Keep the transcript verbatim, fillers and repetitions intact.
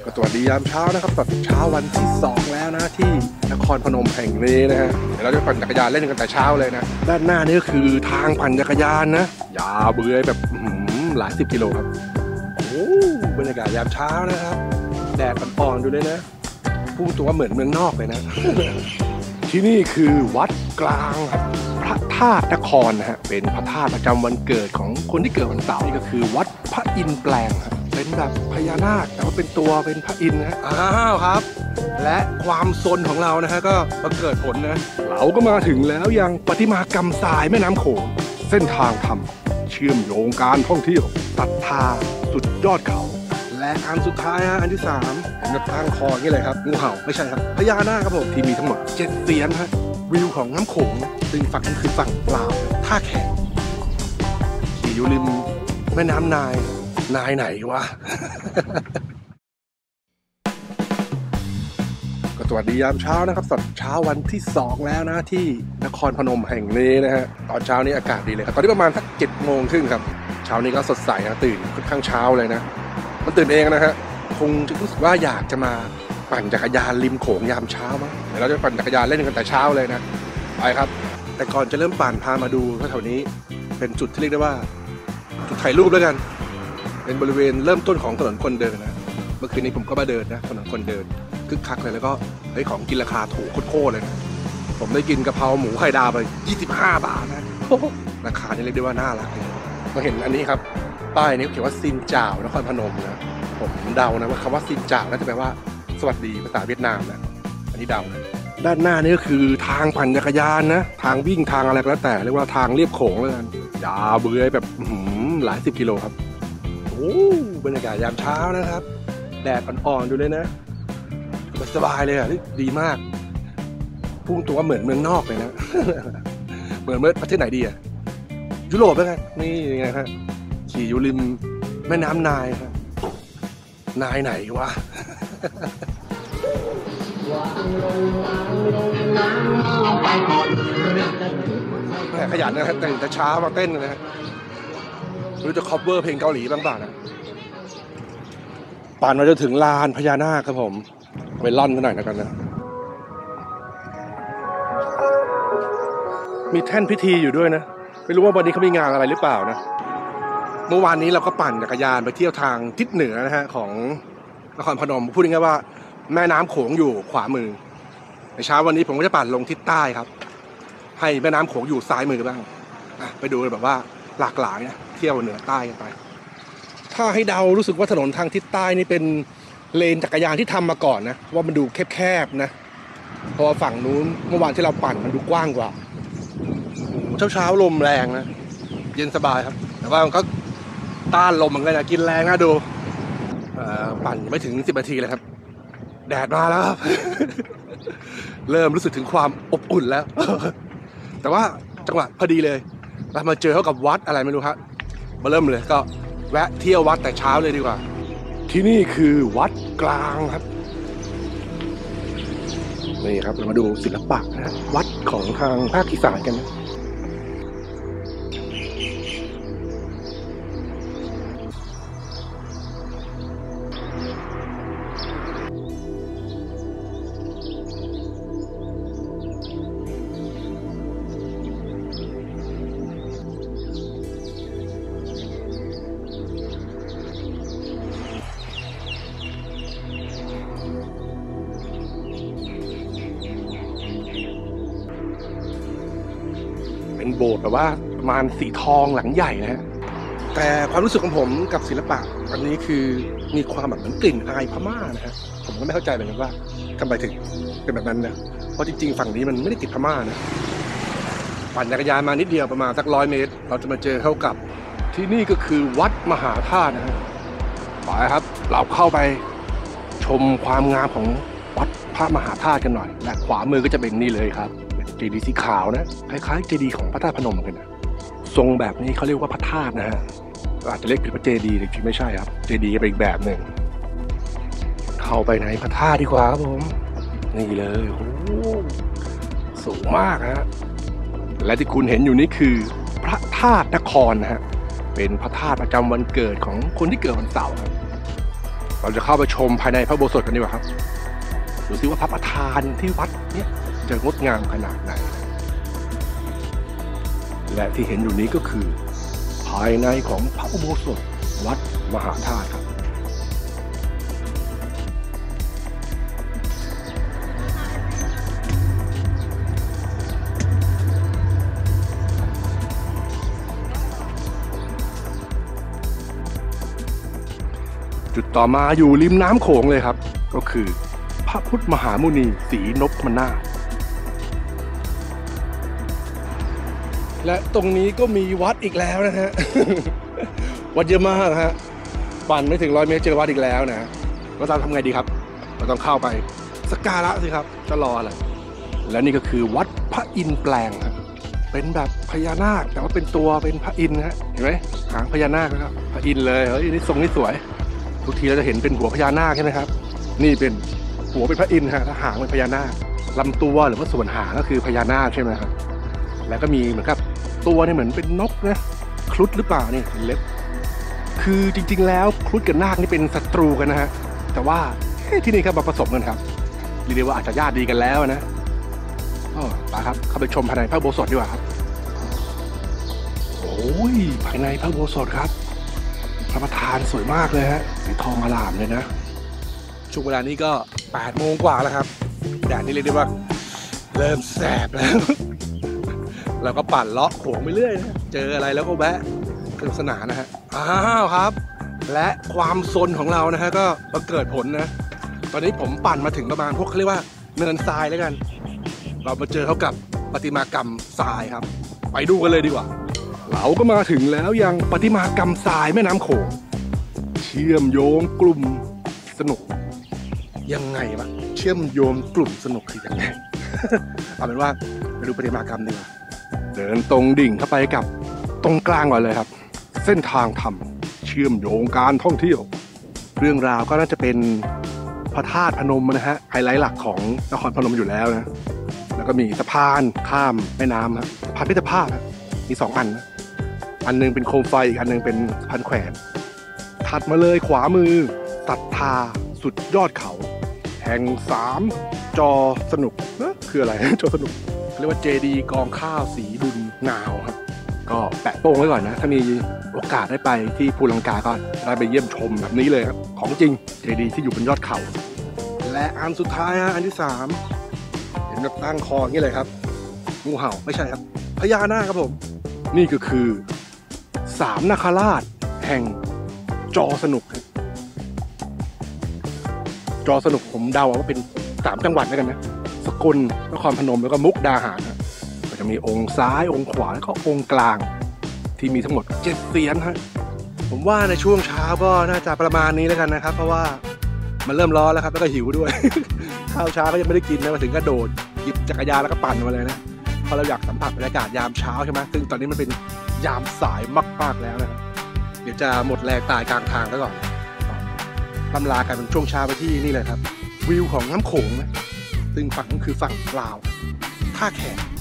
ก็สวัสดียามเช้านะครับตอนเช้าวันที่สองแล้วนะที่นครพนมแห่งนี้นะฮะเดี๋ยวเราจะปั่นจักรยานเล่นกันแต่เช้าเลยนะด้านหน้านี่ก็คือทางปั่นจักรยานนะยาวเบื้อยแบบหลายสิบกิโลครับโอ้บรรยากาศยามเช้านะครับแดดอ่อนๆดูเลยนะพุ่งตัวเหมือนเมืองนอกเลยนะ ที่นี่คือวัดกลางครับพระธาตุนครนะฮะเป็นพระธาตุประจำวันเกิดของคนที่เกิดวันเสาร์นี่ก็คือวัดพระอินทร์แปลงครับเป็นแบบพญานาคแต่ว่าเป็นตัวเป็นพระอินทร์นะอ้าวครับและความซนของเรานะฮะก็มาเกิดผลนะเราก็มาถึงแล้วยังประติมากรรมทรายแม่น้ำโขงเส้นทางธรรมเชื่อมโยงการท่องเที่ยวศรัทธาสุดยอดเขาและอันสุดท้ายฮะอันที่สามเห็นกับทางคอนี่เลยครับงูเห่าไม่ใช่ครับพญานาคครับผมที่มีทั้งหมดเจ็ดเสียนฮะวิวของน้ำโขงซึ่งฝั่งนั้นคือฝั่งลาวท่าแขกที่อยู่ริมแม่น้ำนายนายไหนวะ ก็สวัสดียามเช้านะครับสดเช้าวันที่สองแล้วนะที่นครพนมแห่งนี้นะฮะตอนเช้านี้อากาศดีเลยครับตอนนี้ประมาณสักเจ็ดโมงครึ่งครับเช้านี้ก็สดใสนะตื่นค่อนข้างเช้าเลยนะมันตื่นเองนะฮะคงจะรู้สึกว่าอยากจะมาปั่นจักรยานริมโขงยามเช้ามั้งเดี๋ยวเราจะปั่นจักรยานเล่นกันแต่เช้าเลยนะไปครับแต่ก่อนจะเริ่มปั่นพามาดูแถวนี้เป็นจุดที่เรียกได้ว่าจุดถ่ายรูปด้วยกันเป็นบริเวณเริ่มต้นของถนนคนเดินนะเมื่อคืนนี้ผมก็มาเดินนะถนนคนเดินคึกคักเลยแล้วก็ได้ของกินราคาถูกโคตรเลยนะผมได้กินกะเพราหมูไข่ดาวไปยี่สิบห้าบาทนะราคานี่เรียกได้ว่าน่ารักเลยมาเห็นอันนี้ครับป้ายนี้เขียนว่าซินจ่าวนครพนมนะผมเดานะว่าคำว่าซินจ่าวน่าจะแปลว่าสวัสดีภาษาเวียดนามนะอันนี้เดานะด้านหน้านี่ก็คือทางปั่นจักรยานนะทางวิ่งทางอะไรก็แล้วแต่เรียกว่าทางเรียบโขงเลยกันยาวเบื้อยแบบหลายสิบกิโลครับโอ้บรรยากาศยามเช้านะครับแดดอ่อนๆดูเลยนะสบายเลยอ่ะดีมากพุ่งตัวเหมือนเมืองนอกเลยนะ เหมือนเมื่อประเทศไหนดีอ่ะยุโรปแล้วกันนี่ไงฮะขี่อยู่ริมแม่น้ำนายครับนายไหนวะ ขยันนะครับแต่แต่เช้ามาเต้นนะฮะรู้จะ cover เพลงเกาหลีบ้างบ้างนะป่านมาจะถึงลานพญานาคครับผมไปล่อนกันหน่อยนะกันนะมีแท่นพิธีอยู่ด้วยนะไม่รู้ว่าวันนี้เขามีงานอะไรหรือเปล่านะเมื่อวานนี้เราก็ปั่นจักรยานไปเที่ยวทางทิศเหนือนะฮะของนครพนมพูดง่ายๆว่าแม่น้ำโขงอยู่ขวามือในเช้าวันนี้ผมก็จะปั่นลงทิศใต้ครับให้แม่น้ำโขงอยู่ซ้ายมือบ้างไปดูแบบว่าหลากหลายนะเที่ยวเหนือใต้กันไปถ้าให้เดารู้สึกว่าถนนทางทิศใต้นี่เป็นเลนจักรยานที่ทำมาก่อนนะว่ามันดูแคบๆนะเพราะฝั่งนู้นเมื่อวานที่เราปั่นมันดูกว้างกว่าเช้าเช้าลมแรงนะเย็นสบายครับแต่ว่ามันก็ต้านลมเหมือนกันนะกินแรงนะดูปั่นไม่ถึงสิบนาทีเลยครับแดดมาแล้วครับ เริ่มรู้สึกถึงความอบอุ่นแล้ว แต่ว่าจังหวะพอดีเลยเรามาเจอเขากับวัดอะไรไม่รู้ครับมาเริ่มเลยก็แวะเที่ยววัดแต่เช้าเลยดีกว่าที่นี่คือวัดกลางครับนี่ครับเรามาดูศิลปะนะวัดของทางภาคอีสานกันนะโบสถ์แบบว่าประมาณสีทองหลังใหญ่นะฮะแต่ความรู้สึกของผมกับศิลปะอันนี้คือมีความแบบเหมือนกลิ่นอายพม่านะฮะผมก็ไม่เข้าใจเหมือนกันว่าทำไมถึงเป็นแบบนั้นนะเพราะจริงๆฝั่งนี้มันไม่ได้ติดพม่านะปั่นจักรยานมานิดเดียวประมาณสักร้อยเมตรเราจะมาเจอเข้ากับที่นี่ก็คือวัดมหาธาตุนะฮะไปครับเราเข้าไปชมความงามของวัดพระมหาธาตุกันหน่อยและขวามือก็จะเป็นนี่เลยครับเจดีย์สีขาวนะคล้ายๆเจดีย์ของพระธาตุพนมกันนะทรงแบบนี้เขาเรียกว่าพระธาตุนะฮะอาจจะเรียกผิดว่าเจดีย์จริงๆไม่ใช่ครับเจดีย์เป็นอีกแบบหนึ่งเข้าไปในพระธาตุดีกว่าครับผมนี่เลยโอ้สูงมากฮะและที่คุณเห็นอยู่นี่คือพระธาตุนครนะฮะเป็นพระธาตุประจำวันเกิดของคนที่เกิดวันเสาร์ครับเราจะเข้าไปชมภายในพระอุโบสถกันดีกว่าครับดูซิว่าพระประธานที่วัดเนี่ยจะงดงามขนาดไหนและที่เห็นอยู่นี้ก็คือภายในของพระอุโบสถวัดมหาธาตุครับจุดต่อมาอยู่ริมน้ำโขงเลยครับก็คือพระพุทธมหามุนีศรีนพนาถและตรงนี้ก็มีวัดอีกแล้วนะฮะ วัดเยอะมากฮะปั่นไม่ถึงร้อยเมตรเจอวัดอีกแล้วนะเราจะทำไงดีครับเราต้องเข้าไปสักการะสิครับจะรออะไรและนี่ก็คือวัดพระอินทร์แปลงครับเป็นแบบพญานาคแต่ว่าเป็นตัวเป็นพระอินทร์ฮะเห็นไหมหางพญานาคครับพระอินทร์เลยเฮ้ยนี่ทรงนี่สวยทุกทีเราจะเห็นเป็นหัวพญานาคใช่ไหมครับนี่เป็นหัวเป็นพระอินทร์ฮะแล้วหางเป็นพญานาคลำตัวหรือว่าส่วนหางก็คือพญานาคใช่ไหมครับแล้วก็มีเหมือนกับตัวนี่เหมือนเป็นนกนะครุฑหรือเปล่านี่เล็บคือจริงๆแล้วครุฑกับนาคนี่เป็นศัตรูกันนะฮะแต่ว่าที่นี่ครับมาผสมกันครับเรียกได้ว่าอาจจะญาติดีกันแล้วนะอ๋อไปครับเข้าไปชมภายในพระอุโบสถดีกว่าครับโอ้ยภายในพระอุโบสถครับพระประธานสวยมากเลยฮะสีทองอลามเลยนะช่วงเวลานี้ก็แปดโมงกว่าแล้วครับแดดนี่เรียกได้ว่าเริ่มแสบแล้วเราก็ปั่นเลาะโขงไปเรื่อยนะเจออะไรแล้วก็แวะสนุกสนานนะฮะอ้าวครับและความซนของเรานะฮะก็มาเกิดผลนะตอนนี้ผมปั่นมาถึงประมาณพวกเขาเรียกว่าเนินทรายแล้วกันเรามาเจอเขากับประติมากรรมทรายครับไปดูกันเลยดีกว่าเราก็มาถึงแล้วยังประติมากรรมทรายแม่น้ำโขงเชื่อมโยงกลุ่มสนุกยังไงวะเชื่อมโยงกลุ่มสนุกคือยังไง เอาเป็นว่าไปดูประติมากรรมดีกว่าเดินตรงดิ่งเข้าไปกับตรงกลางก่อนเลยครับเส้นทางธรรมเชื่อมโยงการท่องเที่ยวเรื่องราวก็น่าจะเป็นพระธาตุพนมนะฮะไฮไลท์หลักของนครพนมอยู่แล้วนะแล้วก็มีสะพานข้ามแม่น้ำครับสะพานมิตรภาพมีสองอันนะอันนึงเป็นโคมไฟอีกอันนึงเป็นสะพานแขวนถัดมาเลยขวามือศรัทธาสุดยอดเขาแห่งสามจอสนุกนะคืออะไร จอสนุกเรียกว่าเจดีกองข้าวสีบุญนาวครับก็แปะโป้งไว้ก่อนนะถ้ามีโอกาสได้ไปที่ภูลังกาก็ได้ไปเยี่ยมชมแบบนี้เลยครับของจริงเจดีที่อยู่บนยอดเขาและอันสุดท้ายฮะอันที่สามเห็นแบบตั้งคออย่างนี้เลยครับงูเห่าไม่ใช่ครับพญานาคครับผมนี่ก็คือสามนาคราชแห่งจอสนุกจอสนุกผมเดาว่าเป็นสามจังหวัดแล้วกันนะสกลนครพนมแล้วก็มุกดาหารก็จะมีองค์ซ้ายองค์ขวาแล้วก็องค์กลางที่มีทั้งหมดเจ็ดเสียนฮะผมว่าในช่วงเช้าก็น่าจะประมาณนี้แล้วกันนะครับเพราะว่ามันเริ่มร้อนแล้วครับแล้วก็หิวด้วย ข้าวเช้าก็ยังไม่ได้กินนะมาถึงก็โดดหยิบจักรยานแล้วก็ปั่นมาเลยนะเพราะเราอยากสัมผัสบรรยากาศยามเช้าใช่ไหมซึ่งตอนนี้มันเป็นยามสายมากๆแล้วนะครับเดี๋ยวจะหมดแรงตายกลางทางแล้วก่อนลำลากันเป็นช่วงเช้าไปที่นี่เลยครับวิวของน้ำโขงนะซึ่งฝั่งนั้นคือฝั่งลาวท่าแขก